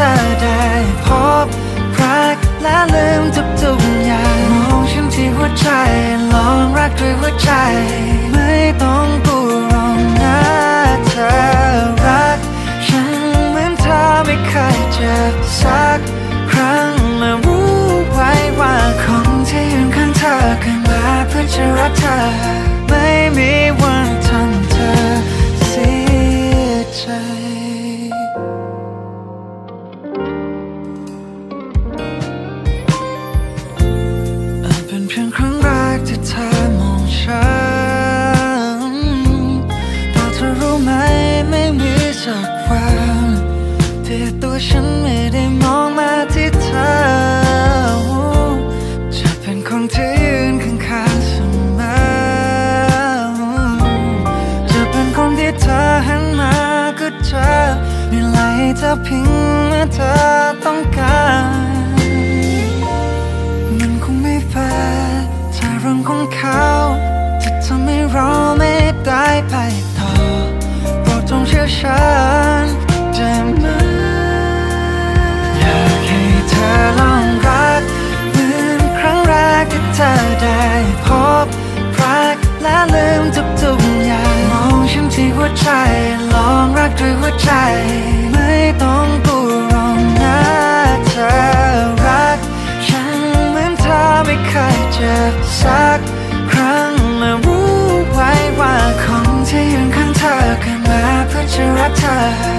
อได้พบรักและลืมทุกๆอย่างมองฉันที่หัวใจลองรักด้วยหัวใจไม่ต้องกลัวหรอกนะเธอรักฉันเหมือนเธอไม่เคยเจ็บสักครั้งมารู้ไว้ว่าคนที่ยืนข้างเธอเกิดมาเพื่อจะรักเธอไม่มีวันทำเธอเสียใจเป็นเพียงครั้งแรกที่เธอมองฉันแต่เธอรู้ไหมไม่มีสักวันที่ตัวฉันไม่ได้มองมาที่เธอจะเป็นคนที่ยืนข้างๆเสมอจะเป็นคนที่เธอหันมาก็เจอไม่ไล่เธอเพียงเมื่อเธอต้องการมันคงไม่แฟร์ถ้าเรื่องของเขาจะทำให้เราไม่ได้ไปต่อโปรดจงเชื่อฉันได้ไหมอยากให้เธอลองรักเหมือนครั้งแรกที่เธอได้พบรักและลืมทุกๆอย่างมองฉันที่หัวใจลองรักด้วยหัวใจไม่ต้องกลัวหรอกนะเธอรักฉันเหมือนเธอไม่เคยเจ็บสักครั้งมารู้ไว้ว่าคนที่ยืนข้างเธอเกิดมาเพื่อจะรักเธอ